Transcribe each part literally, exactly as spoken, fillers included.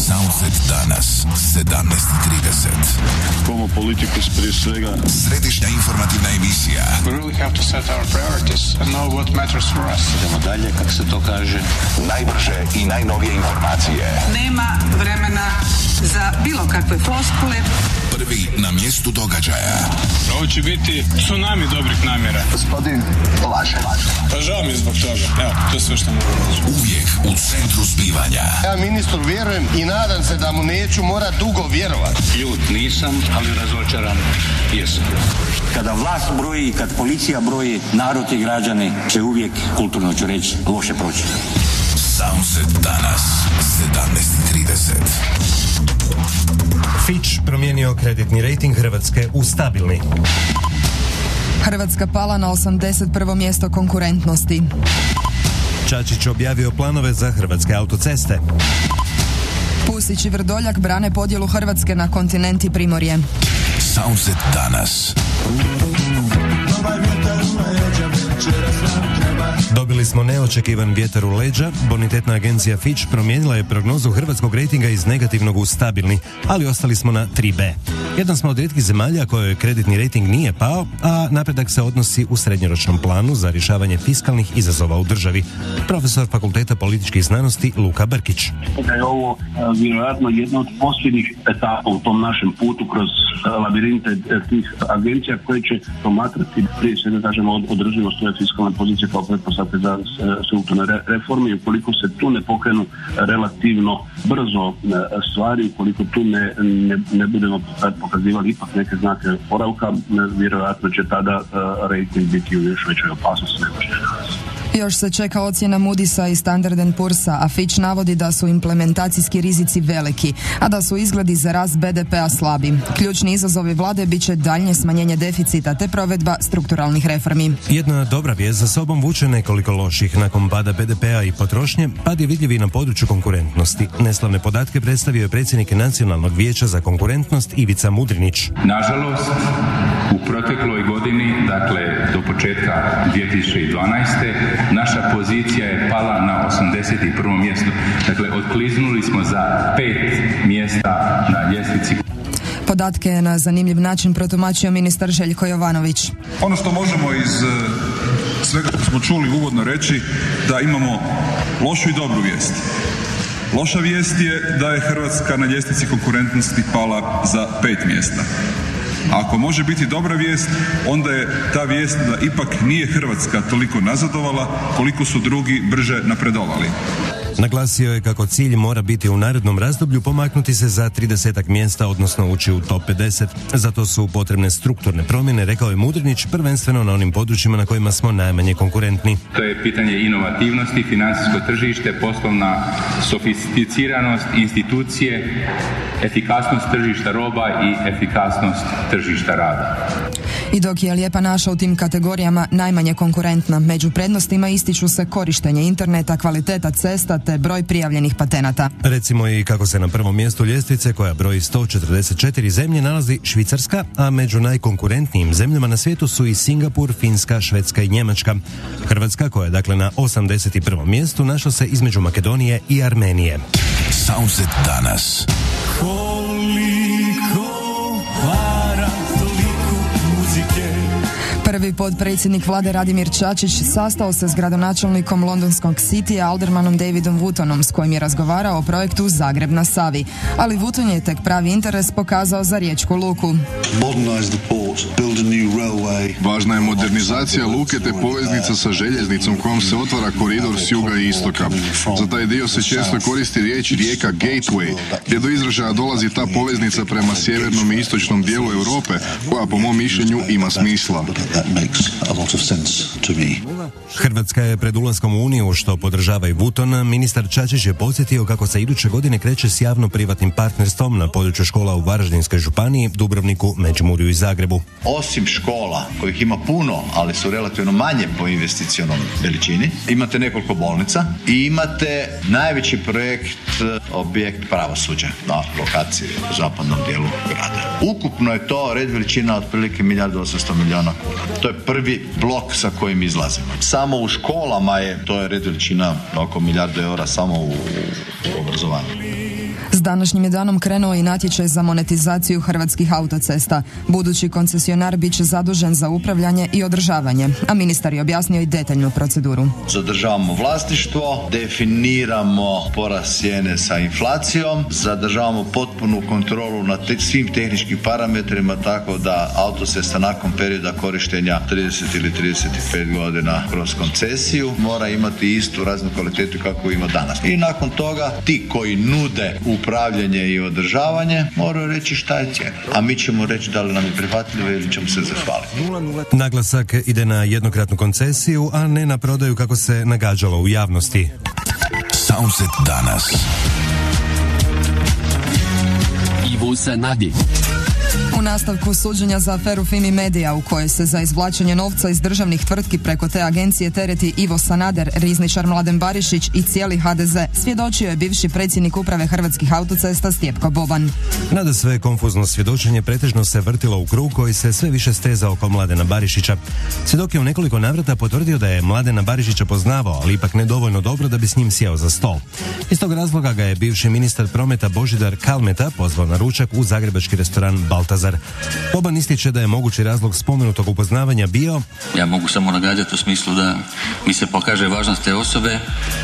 Soundset danas, sedamnaest i trideset. Como politikus prije svega. Središnja informativna emisija. We really have to set our priorities and know what matters for us. Idemo dalje, kako se to kaže. Najbrže i najnovije informacije. Nema vremena za bilo kakve floskule. Prvi na mjestu događaja. Ovo će biti tsunami dobrih namjera. Gospodin laže. Pa žao mi je zbog toga. Evo, to je sve što mogu reći. Uvijek u centru zbivanja. Ja ministru vjerujem i nadam se da mu neću morat dugo vjerovati. Ljut nisam, ali razočaran jesam. Kada vlast broji i kad policija broji, narod i građani će uvijek, kulturno ću reći, loše proći. Soundset danas, sedamnaest i trideset. Fitch promijenio kreditni rejting Hrvatske u stabilni. Hrvatska pala na osamdeset prvo mjesto konkurentnosti. Čačić objavio planove za Hrvatske autoceste. Pusić i Vrdoljak brane podjelu Hrvatske na kontinent i Primorje. Soundset danas. Dobili smo neočekivan vjetar u leđa. Bonitetna agencija Fitch promijenila je prognozu hrvatskog rejtinga iz negativnog u stabilni, ali ostali smo na tri be. Jedan smo od rijetkih zemalja kojoj kreditni rejting nije pao, a napredak se odnosi u srednjoročnom planu za rješavanje fiskalnih izazova u državi. Profesor Fakulteta političkih znanosti Luka Brkić. Da je ovo vjerojatno jedna od posljednjih etapa u tom našem putu kroz labirinte tih agencija koje će promatrati prije svega kažemo od održivost ove fiskalne pozicije kao pretpostavke za strukturne reforme i ukoliko se tu ne pokrenu relativno brzo stvari, ukoliko tu ne, ne, ne budemo pokazivali ipak neke znake oporavka, vjerojatno će tada rejting biti u još većoj opasnosti nego što je danas. Još se čeka ocjena Moody'sa i Standard and Poor'sa, a Fitch navodi da su implementacijski rizici veliki, a da su izgledi za rast be de pea slabi. Ključni izazovi vlade bit će daljnje smanjenje deficita te provedba strukturalnih reformi. Jedna dobra vijest za sobom vuče nekoliko loših. Nakon pada be de pea i potrošnje, pad je vidljiv i na području konkurentnosti. Neslavne podatke predstavio je predsjednik Nacionalnog vijeća za konkurentnost Ivica Mudrinić. Nažalost, u protekloj godini, dakle do početka dvije tisuće dvanaeste. naša pozicija je pala na osamdeset prvo mjesto. Dakle, otkliznuli smo za pet mjesta na ljestvici. Podatke je na zanimljiv način protumačio ministar Željko Jovanović. Ono što možemo iz svega što smo čuli uvodno reći, da imamo lošu i dobru vijest. Loša vijest je da je Hrvatska na ljestvici konkurentnosti pala za pet mjesta. Ako može biti dobra vijest, onda je ta vijest da ipak nije Hrvatska toliko nazadovala koliko su drugi brže napredovali. Naglasio je kako cilj mora biti u narednom razdoblju pomaknuti se za tridesetak mjesta, odnosno ući u top pedeset. Zato su potrebne strukturne promjene, rekao je Mudrinić, prvenstveno na onim područjima na kojima smo najmanje konkurentni. To je pitanje inovativnosti, financijsko tržište, poslovna sofisticiranost, institucije, efikasnost tržišta roba i efikasnost tržišta rada. I dok je Lijepa naša u tim kategorijama najmanje konkurentna, među prednostima ističu se korištenje interneta, kvaliteta cesta te broj prijavljenih patenata. Recimo i kako se na prvom mjestu ljestvice, koja broji sto četrdeset četiri zemlje, nalazi Švicarska, a među najkonkurentnijim zemljama na svijetu su i Singapur, Finska, Švedska i Njemačka. Hrvatska, koja je dakle na osamdeset prvom mjestu, našla se između Makedonije i Armenije. Soundset danas. Prvi potpredsjednik vlade Radimir Čačić sastao se s gradonačelnikom londonskog Citya Aldermanom Davidom Wootonom, s kojim je razgovarao o projektu Zagreb na Savi. Ali Wooton je tek pravi interes pokazao za riječku luku. Važna je modernizacija luke te poveznica sa željeznicom kojom se otvara koridor s juga i istoka. Za taj dio se često koristi riječ rijeka Gateway, gdje do izražaja dolazi ta poveznica prema sjevernom i istočnom dijelu Europe, koja po mom mišljenju ima smisla. Hrvatska je pred ulaskom u Uniju, što podržava i Wooton. Ministar Čačić je podsjetio kako se iduće godine kreće s javno-privatnim partnerstvom na području škola u Varaždinskoj županiji, Dubrovniku, Međimurju i Zagrebu. Osim škola, kojih ima puno, ali su relativno manje po investicionom veličini, imate nekoliko bolnica i imate najveći projekt, objekt pravosuđa na lokaciji u zapadnom dijelu grada. Ukupno je to red veličina otprilike milijardu osamsto milijuna kuna. To je prvi blok sa kojim izlazimo. Samo u školama je, to je red veličina oko milijardu eura samo u, u obrazovanju. S današnjim je danom krenuo i natječaj za monetizaciju hrvatskih autocesta. Budući koncesionar bit će zadužen za upravljanje i održavanje, a ministar je objasnio i detaljnu proceduru. Zadržavamo vlasništvo, definiramo porast cijene sa inflacijom, zadržavamo potpunu kontrolu nad te, svim tehničkim parametrima, tako da autocesta nakon perioda korištenja trideset ili trideset pet godina kroz koncesiju mora imati istu raznu kvalitetu kako ima danas. I nakon toga ti koji nude upravljanje i održavanje moraju reći šta je cijena. A mi ćemo reći da li nam je prihvatljivo ili ćemo se zahvaliti. Naglasak ide na jednokratnu koncesiju, a ne na prodaju kako se nagađalo u javnosti. Soundset danas. Ivo Sanadi. U nastavku suđenja za aferu Fimi Media, u kojoj se za izvlačenje novca iz državnih tvrtki preko te agencije tereti Ivo Sanader, rizničar Mladen Barišić i cijeli ha de ze, svjedočio je bivši predsjednik uprave Hrvatskih autocesta Stjepko Boban. Nada sve konfuzno svjedočenje pretežno se vrtilo u krug koji se sve više stezao oko Mladena Barišića. Svjedok je u nekoliko navrata potvrdio da je Mladena Barišića poznavao, ali ipak ne dovoljno dobro da bi s njim sjeo za stol. Iz tog razloga ga je bivši ministar prometa Božidar Kalmeta pozvao na ručak u zagrebački restoran Baltazar. Boban ističe da je mogući razlog spomenutog upoznavanja bio: ja mogu samo nagađati u smislu da mi se pokaže važnost te osobe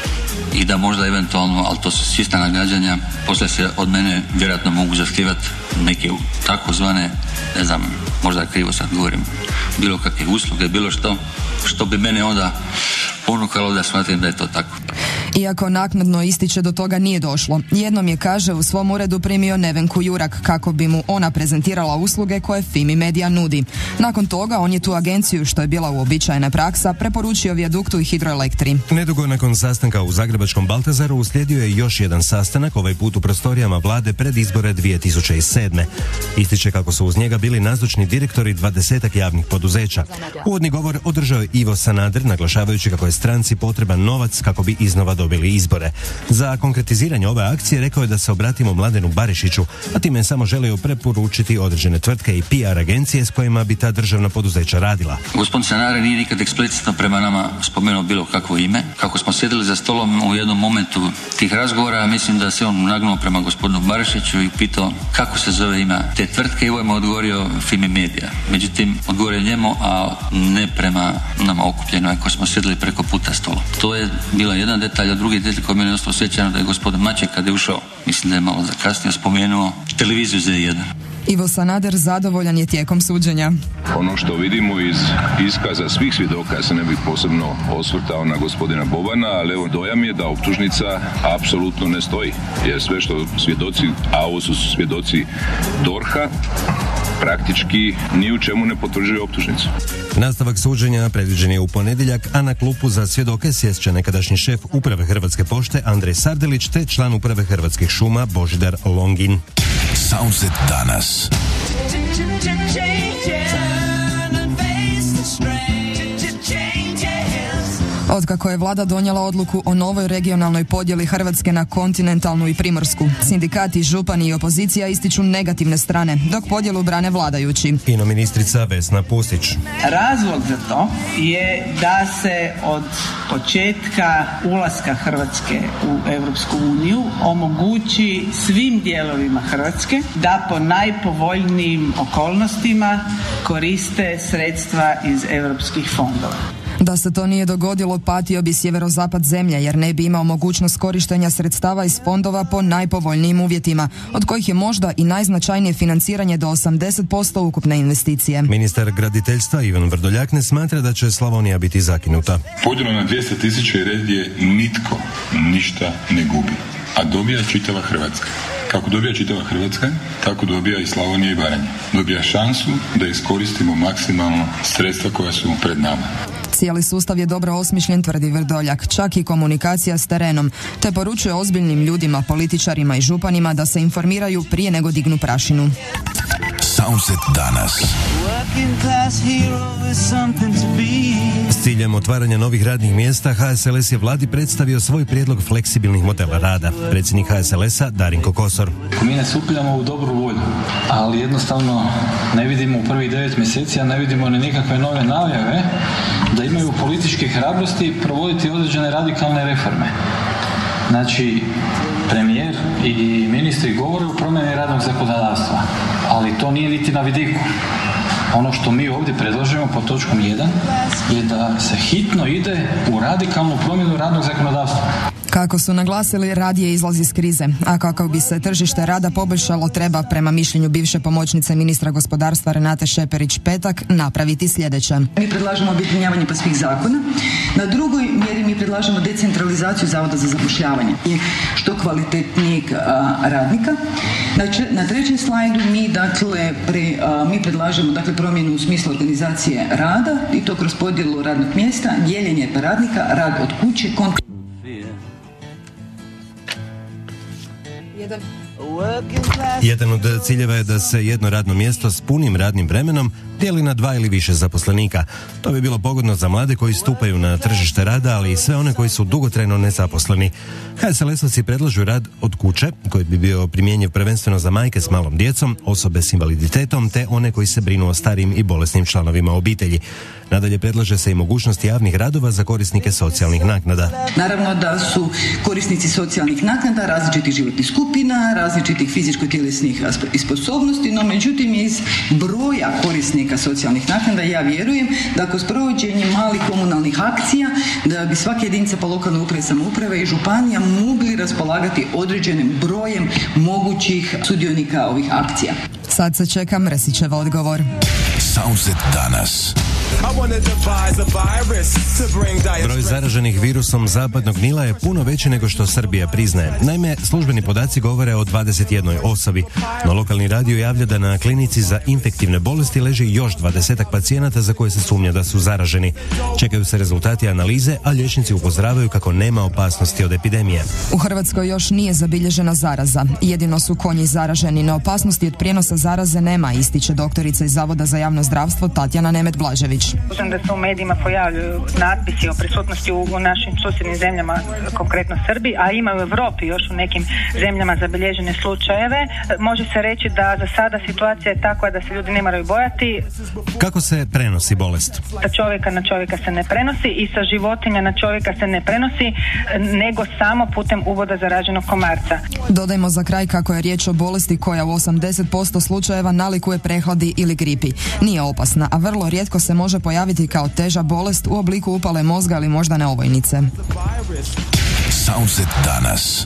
i da možda eventualno, ali to su čista nagađanja, poslije se od mene vjerojatno mogu zahtijevati neke takozvane, ne znam, možda krivo sad govorim, bilo kakve usluge, bilo što, što bi mene onda ponukalo da shvatim da je to tako. Iako naknadno ističe do toga nije došlo. Jednom je, kaže, u svom uredu primio Nevenku Jurak kako bi mu ona prezentirala usluge koje Fimi Media nudi. Nakon toga on je tu agenciju, što je bila uobičajena praksa, preporučio Vijaduktu i Hidroelektri. Nedugo nakon sastanka u zagrebačkom Baltazaru uslijedio je još jedan sastanak, ovaj put u prostorijama vlade pred izbore dvije tisuće sedme. Ističe kako su uz njega bili nazočni direktori dvadesetak javnih poduzeća. Uvodni govor održao je Ivo Sanader, naglašavajući kako je stranci potreban novac kako bi iznova dobili izbore. Za konkretiziranje ove akcije rekao je da se obratimo Mladenu Barišiću, a time je samo želio preporučiti određene tvrtke i pe er agencije s kojima bi ta državna poduzeća radila. Gospodin Sanader nije nikad eksplicitno prema nama spomenuo bilo kakvo ime. Kako smo sjedili za stolom u jednom momentu tih razgovora, mislim da se on nagnuo prema gospodinu Barišiću i pitao kako se zove ime te tvrtke i ovo je odgovorio Fimi Media. Međutim, odgovorio njemu, a ne prema nama okupljeno, ako smo sjedili preko puta stola. To je bila jedan detalj, a drugi detalj koji meni je ostao osjećano da je gospodin Maček kad je ušao, mislim da je malo zakasnio, spomenuo televiziju zet jedan. Ivo Sanader zadovoljan je tijekom suđenja. Ono što vidimo iz iskaza svih svjedoka, se ne bih posebno osvrtao na gospodina Bobana, ali evo dojam je da optužnica apsolutno ne stoji. Jer sve što svjedoci, a ovo su svjedoci dorha, praktički ni u čemu ne potvrđuje optužnicu. Nastavak suđenja predviđen je u ponedjeljak, a na klupu za svjedoke sjest će nekadašnji šef uprave Hrvatske pošte Andrej Sardelić te član uprave Hrvatskih šuma Božidar Longin. Soundset danas. Otkako je vlada donijela odluku o novoj regionalnoj podjeli Hrvatske na kontinentalnu i primorsku, sindikati, župani i opozicija ističu negativne strane, dok podjelu brane vladajući. Ino ministrica Vesna Pusić. Razlog za to je da se od početka ulaska Hrvatske u Europsku uniju omogući svim dijelovima Hrvatske da po najpovoljnijim okolnostima koriste sredstva iz europskih fondova. Da se to nije dogodilo, patio bi sjeverozapad zemlje, jer ne bi imao mogućnost korištenja sredstava iz fondova po najpovoljnijim uvjetima, od kojih je možda i najznačajnije financiranje do osamdeset posto ukupne investicije. Ministar graditeljstva Ivan Vrdoljak ne smatra da će Slavonija biti zakinuta. Podjelom na dvjesto tisuća regije nitko ništa ne gubi, a dobija čitava Hrvatska. Kako dobija čitava Hrvatska, tako dobija i Slavonija i Baranja. Dobija šansu da iskoristimo maksimalno sredstva koja su pred nama. Cijeli sustav je dobro osmišljen, tvrdi Vrdoljak, čak i komunikacija s terenom, te poručuje ozbiljnim ljudima, političarima i županima da se informiraju prije nego dignu prašinu. Soundset danas. S ciljem otvaranja novih radnih mjesta ha es el es je vladi predstavio svoj prijedlog fleksibilnih modela rada. Predsjednik ha es el esa Darinko Kosor. Mi ne supljamo u dobru volju, ali jednostavno ne vidimo u prvih devet mjeseci, a ne vidimo ni nikakve nove najave da imaju političke hrabrosti provoditi određene radikalne reforme. Znači, premijer i ministri govore o promjeni radnog zakonodavstva, ali to nije niti na vidiku. Ono što mi ovdje predlažemo pod točkom jedan je da se hitno ide u radikalnu promjenu radnog zakonodavstva. Kako su naglasili, rad je izlaz iz krize, a kako bi se tržište rada poboljšalo, treba, prema mišljenju bivše pomoćnice ministra gospodarstva Renate Šeperić-Petak, napraviti sljedeće. Mi predlažemo objedinjavanje pa svih zakona. Na drugoj mjeri mi predlažemo decentralizaciju Zavoda za zapošljavanje i što kvalitetnijeg a, radnika. Znači, na trećem slajdu mi, dakle, pre, a, mi predlažemo dakle, promjenu u smislu organizacije rada i to kroz podjelu radnog mjesta, dijeljenje radnika, rad od kuće, kont- Jedan od ciljeva je da se jedno radno mjesto s punim radnim vremenom dijeli na dva ili više zaposlenika. To bi bilo pogodno za mlade koji stupaju na tržište rada, ali i sve one koji su dugotrajno nezaposleni. ha es el es-ovci predlažu rad od kuće, koji bi bio primjenjiv prvenstveno za majke s malom djecom, osobe s invaliditetom, te one koji se brinu o starijim i bolesnim članovima obitelji. Nadalje predlaže se i mogućnost javnih radova za korisnike socijalnih naknada. Naravno da su korisnici socijalnih naknada različitih životnih skupina, različitih fizičko-tjelesnih sposobnosti, no međutim iz broja korisnika socijalnih naknada ja vjerujem da kroz provođenje malih komunalnih akcija da bi svaka jedinica pa lokalne uprave, samouprave i županija mogli raspolagati određenim brojem mogućih sudionika ovih akcija. Sad se čeka Mresićev odgovor. Soundset Danas. Broj zaraženih virusom zapadnog Nila je puno veći nego što Srbija priznaje. Naime, službeni podaci govore o dvadeset jednoj osobi, no lokalni radio javlja da na klinici za infektivne bolesti leži još dvadesetak pacijenata za koje se sumnja da su zaraženi. Čekaju se rezultati analize, a liječnici upozoravaju kako nema opasnosti od epidemije. U Hrvatskoj još nije zabilježena zaraza. Jedino su konji zaraženi, no opasnosti od prijenosa zaraze nema, ističe doktorica iz Zavoda za javno zdravstvo Tatjana Nemet-Blažević. Znam da se u medijima pojavljuju natpisi o prisutnosti u, u našim susjednim zemljama, konkretno Srbiji, a ima u Europi još u nekim zemljama zabilježene slučajeve. Može se reći da za sada situacija je takva da se ljudi ne moraju bojati. Kako se prenosi bolest? Sa čovjeka na čovjeka se ne prenosi i sa životinja na čovjeka se ne prenosi, nego samo putem uvoda zaraženog komarca. Dodajmo za kraj kako je riječ o bolesti koja u osamdeset posto slučajeva nalikuje prehladi ili gripi. Nije opasna, a vrlo rijetko se može pojaviti kao teža bolest u obliku upale mozga ili moždane ovojnice. Soundset Danas.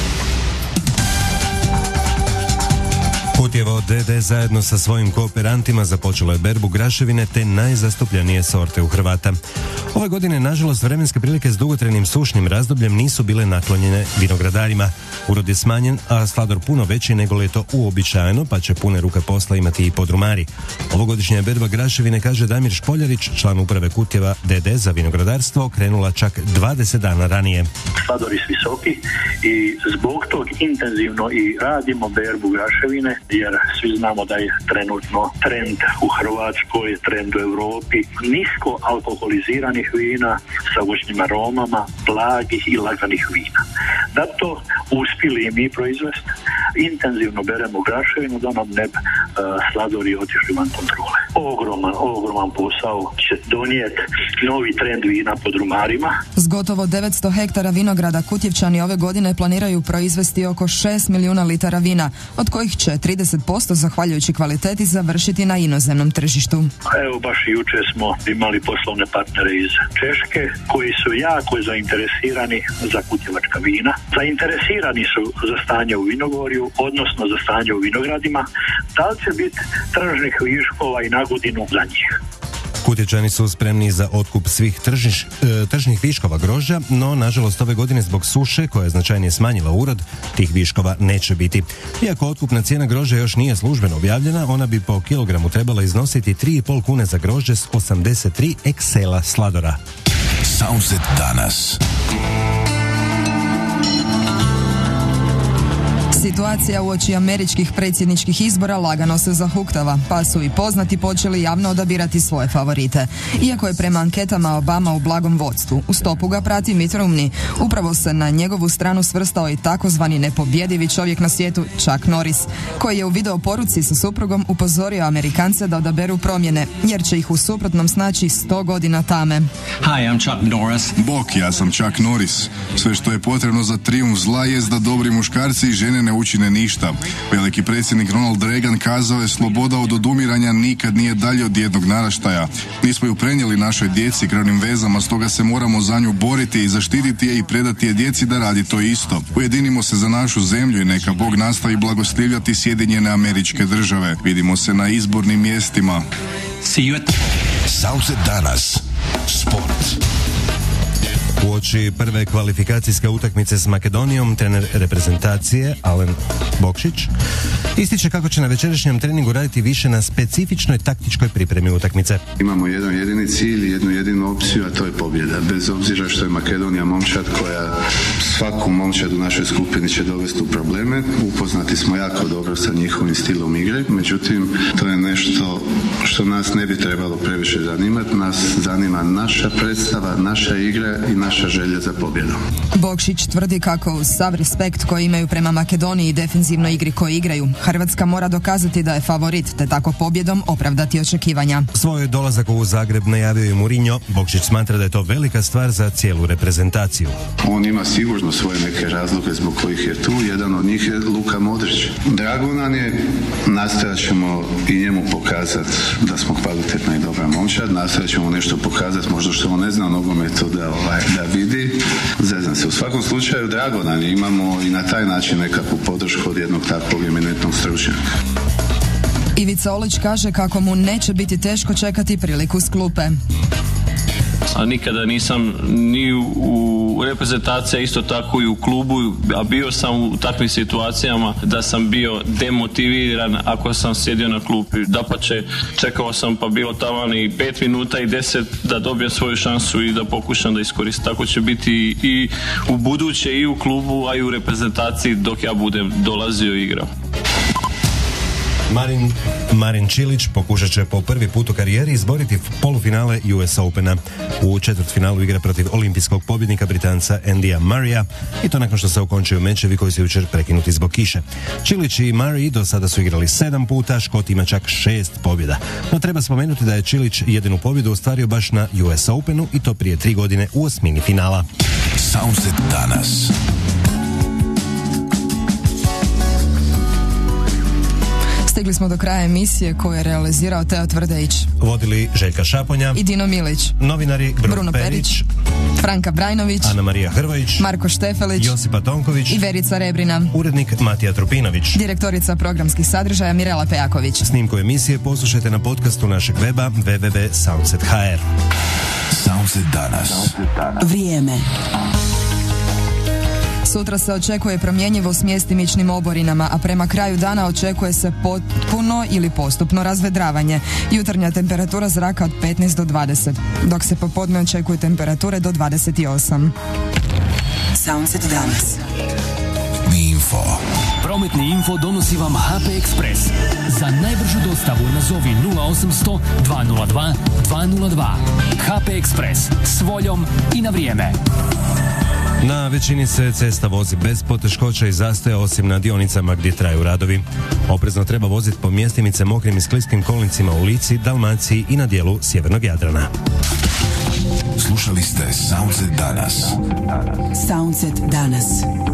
Kutjevo de de zajedno sa svojim kooperantima započelo je berbu graševine te najzastupljenije sorte u Hrvata. Ove godine, nažalost, vremenske prilike s dugotrajnim sušnim razdobljem nisu bile naklonjene vinogradarima. Urod je smanjen, a slador puno veći nego li je to uobičajeno, pa će pune ruke posla imati i podrumari. Ovogodišnja berba graševine, kaže Damir Špoljarić, član uprave Kutjeva de de za vinogradarstvo, krenula čak dvadeset dana ranije. Sladori su visoki i zbog tog intenzivno i radimo berbu graševine, jer svi znamo da je trenutno trend u Hrvatskoj, trend u Europi nisko alkoholiziranih vina sa voćnim aromama, blagih i laganih vina. Da to uspjeli i mi proizvesti, intenzivno beremo graševinu da nam ne uh, sladori otišli van kontrole. Ogroman, ogroman posao će donijeti novi trend vina pod rumarima. S gotovo devetsto hektara vinograda Kutjevčani ove godine planiraju proizvesti oko šest milijuna litara vina, od kojih će trideset posto zahvaljujući kvaliteti završiti na inozemnom tržištu. Evo, baš jučer smo imali poslovne partnere iz Češke koji su jako zainteresirani za kutjevačka vina. Zainteresirani su za stanje u vinogorju, odnosno za stanje u vinogradima. Da li će biti tržnih viškova i na godinu za njih? Kutjevčani su spremni za otkup svih tržiš, e, tržnih viškova grožđa, no nažalost ove godine zbog suše koja je značajnije smanjila urod, tih viškova neće biti. Iako otkupna cijena grožđa još nije službeno objavljena, ona bi po kilogramu trebala iznositi tri i pol kune za grožđe s osamdeset tri eksela sladora. Soundset Danas. Situacija uoči američkih predsjedničkih izbora lagano se zahuktava, pa su i poznati počeli javno odabirati svoje favorite. Iako je prema anketama Obama u blagom vodstvu, u stopu ga prati Mitt Romney. Upravo se na njegovu stranu svrstao i takozvani nepobjedivi čovjek na svijetu Chuck Norris, koji je u video poruci sa suprugom upozorio Amerikance da odaberu promjene, jer će ih u suprotnom snaći sto godina tame. Hi, I'm Chuck Norris. Bok, ja sam Chuck Norris. Sve što je potrebno za trijumf zla jest da dobri muškarci i žene ne učine ništa. Veliki predsjednik Ronald Reagan kazao je: sloboda od odumiranja nikad nije dalje od jednog naraštaja. Nismo ju prenijeli našoj djeci krvnim vezama, stoga se moramo za nju boriti i zaštititi je i predati je djeci da radi to isto. Ujedinimo se za našu zemlju i neka Bog nastavi blagoslivljati Sjedinjene Američke Države. Vidimo se na izbornim mjestima. See you at the... Soundset Danas. Sport. Uoči prve kvalifikacijske utakmice s Makedonijom, trener reprezentacije Alen Bokšić ističe kako će na večerašnjem treningu raditi više na specifičnoj taktičkoj pripremi utakmice. Imamo jedan jedini cilj, jednu jedinu opciju, a to je pobjeda. Bez obzira što je Makedonija momčad koja svaku momčad u našoj skupini će dovesti u probleme. Upoznati smo jako dobro sa njihovim stilom igre, međutim to je nešto što nas ne bi trebalo previše zanimati. Nas zanima naša predstava, naša igra i naša želja za pobjedom. Bokšić tvrdi kako uz sav respekt koji imaju prema Makedoniji i defenzivnoj igri koji igraju, Hrvatska mora dokazati da je favorit, te tako pobjedom opravdati očekivanja. Svoj dolazak u Zagreb najavio je Mourinho. Bokšić smatra da je to velika stvar za cijelu reprezentaciju. On ima sigurno svoje neke razloge zbog kojih je tu. Jedan od njih je Luka Modrić. Drago nam je, nastojat ćemo i njemu pokazati da smo kvalitetna i dobra momčad. Nastojat ćemo nešto pokazati, možda što on ne zna nogometu da, ovaj, da vidi. Zezam se. U svakom slučaju drago nam je. Imamo i na taj način nekakvu podršku od jednog takvog eminentnog stručnjaka. Ivica Olić kaže kako mu neće biti teško čekati priliku s klupe. A nikada nisam ni u reprezentaciji, isto tako i u klubu, a bio sam u takvim situacijama da sam bio demotiviran ako sam sjedio na klupi. Dapače, čekao sam pa bilo taman i pet minuta i deset da dobijem svoju šansu i da pokušam da iskoristim. Tako će biti i u buduće i u klubu, a i u reprezentaciji dok ja budem dolazio i igrao. Marin, Marin Čilić pokušat će po prvi put u karijeri izboriti polufinale U S Opena. U četvrtfinalu igra protiv olimpijskog pobjednika Britanca Andyja Murraya, i to nakon što se okončaju mečevi koji su jučer prekinuti zbog kiše. Čilić i Murray do sada su igrali sedam puta, Škot ima čak šest pobjeda. No treba spomenuti da je Čilić jedinu pobjedu ostvario baš na U S Openu, i to prije tri godine u osmini finala. Soundset Danas. Stigli smo do kraja emisije koju je realizirao Teo Tvrdejić. Vodili Željka Šaponja i Dino Milić. Novinari Bruno, Bruno Perić, Perić, Franka Brajnović, Ana Marija Hrvojić, Marko Štefelić, Josipa Tonković i Verica Rebrina. Urednik Matija Trupinović. Direktorica programskih sadržaja Mirela Pejaković. Snimku emisije poslušajte na podcastu našeg weba w w w tačka soundset tačka h r. Soundset Danas. Vrijeme. Sutra se očekuje promjenjivo s mjestimičnim oborinama, a prema kraju dana očekuje se potpuno ili postupno razvedravanje. Jutarnja temperatura zraka od petnaest do dvadeset, dok se popodne očekuju temperature do dvadeset osam. Soundset Danas. Info. Prometni info donosi vam H P Express. Za najbržu dostavu nazovi nula osamsto dva nula dva dva nula dva. H P Express. S voljom i na vrijeme. Na većini se cesta vozi bez poteškoća i zastoja, osim na dionicama gdje traju radovi. Oprezno treba voziti po mjestimice mokrim i skliskim kolnicima u Lici, Dalmaciji i na dijelu sjevernog Jadrana. Slušali ste Soundset Danas. Soundset Danas.